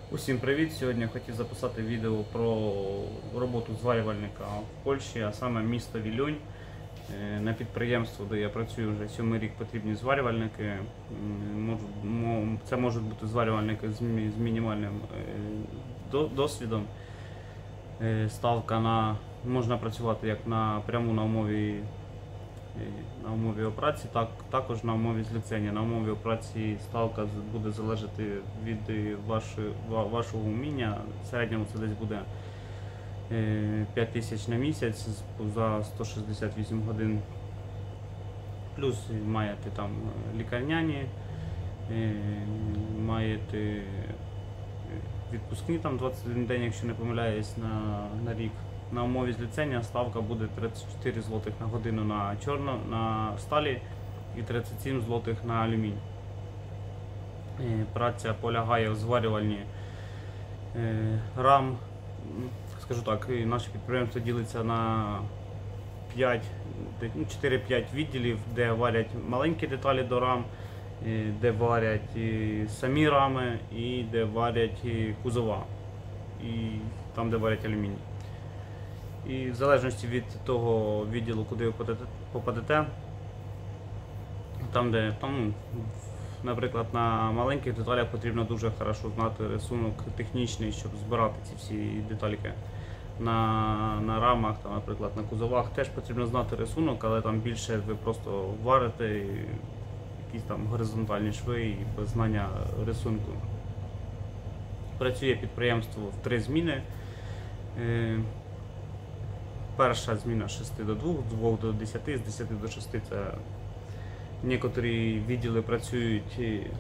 Усім привіт! Сьогодні хотів записати відео про роботу зварювальника в Польщі, а саме місто Вілюнь. На підприємство, де я працюю вже 7-й рік, потрібні зварювальники. Це можуть бути зварювальники з мінімальним досвідом. Ставка можна працювати як напряму на умові праці, також на умові зліцення. На умові праці ставка буде залежати від вашого вміння. В середньому це десь буде 5 тисяч на місяць за 168 годин. Плюс маєте там лікарняні, маєте відпускні там 21 день, якщо не помиляюсь, на рік. На умові зліцення ставка буде 34 злотих на годину на сталі і 37 злотих на алюмінь. Праця полягає в зварюванні рам. Скажу так, наше підприємство ділиться на 4-5 відділів, де варять маленькі деталі до рам, де варять самі рами і де варять кузова, і там, де варять алюміній. І в залежності від того відділу, куди ви попадете, наприклад, на маленьких деталях потрібно дуже хорошо знати рисунок технічний, щоб збирати ці всі детальки. На рамах, наприклад, на кузовах теж потрібно знати рисунок, але там більше ви просто варите якісь там горизонтальні шви і без знання рисунку. Працює підприємство в 3 зміни. Перша зміна з 6 до 2, з 2 до 10, з 10 до 6 це некоторі відділи працюють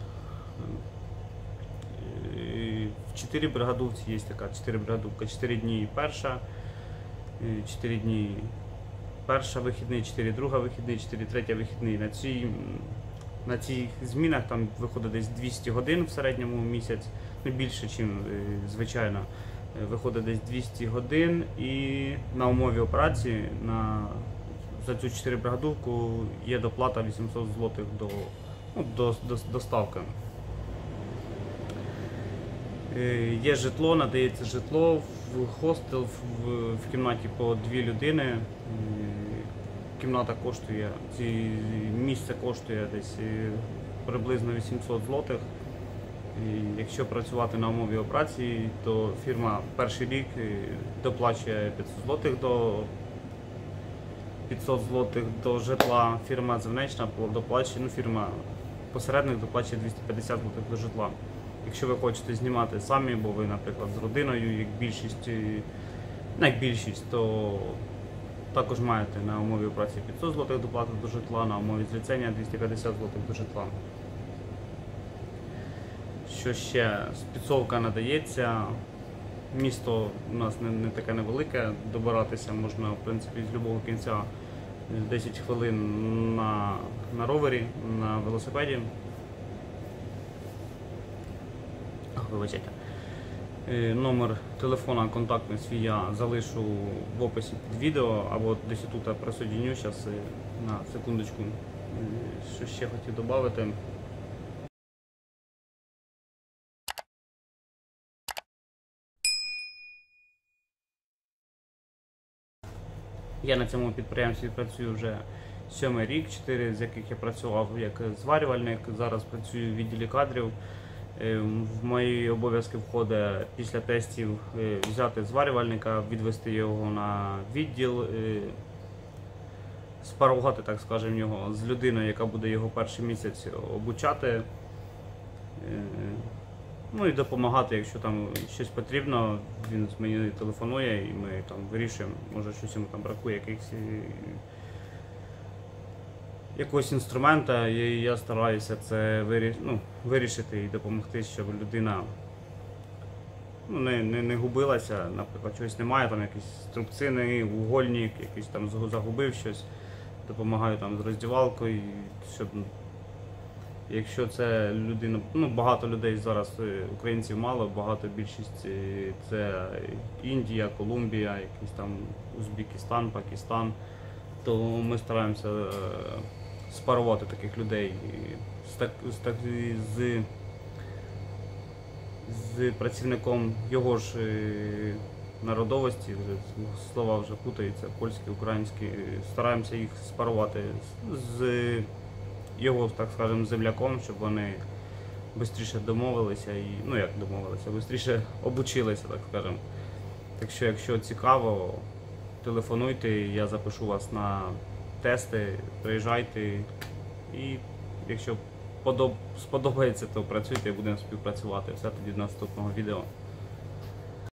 в 4 бригадовці, є така 4 бригадовка, 4 дні перша, 4 дні перша вихідний, 4 друга вихідний, 4 третя вихідний. На цих змінах там виходить десь 200 годин в середньому місяць, більше, ніж звичайно. Виходить десь 200 годин, і на умові операції за цю 4 бригадовку є доплата 800 злотих до ставки. Є житло, надається житло в хостел, в кімнаті по 2 людини. Кімната коштує, місце коштує десь приблизно 800 злотих. Якщо працювати на умові операції, то фірма перший рік доплачує 500 злотих до житла, фірма зв'язочна доплачує, посередник доплачує 250 злотих до житла. Якщо ви хочете знімати самі, бо ви, наприклад, з родиною, як більшість, то також маєте на умові операції 500 злотих доплати до житла, на умові зліцення 250 злотих до житла. Що ще? Спецовка надається. Місто у нас не таке невелике, добиратися можна в принципі з будь-якого кінця 10 хвилин на ровері, на велосипеді. Вибачайте. Номер телефона контактний свій я залишу в описі під відео, або десь тут присоединю зараз на секундочку. Що ще хотів додати. Я на цьому підприємстві працюю вже 7-й рік, 4 з яких я працював як зварювальник, зараз працюю в відділі кадрів. В мої обов'язки входить після тестів взяти зварювальника, відвести його на відділ, спарувати, так скажемо, його з людиною, яка буде його перший місяць обучати. Ну і допомагати, якщо там щось потрібно, він мені телефонує і ми там вирішуємо, може щось йому там бракує, якогось інструмента, і я стараюся це вирішити і допомогти, щоб людина не губилася, наприклад, чогось немає, там якісь струбцини, угольник, якийсь там загубив щось, допомагаю там з роздівалкою, щоб якщо це людина, багато людей зараз, українців мало, більшість це Індія, Колумбія, якийсь там Узбекистан, Пакистан, то ми стараємося спарувати таких людей з працівником його ж народовості, вже слова вже путаються, польські, українські, стараємося їх спарувати з його, так скажемо, земляком, щоб вони швидше домовилися і, ну як домовилися, швидше обучилися, так скажемо. Так що, якщо цікаво, телефонуйте, я запишу вас на тести, приїжджайте і якщо сподобається, то працюйте і будемо співпрацювати. Все тоді до наступного відео.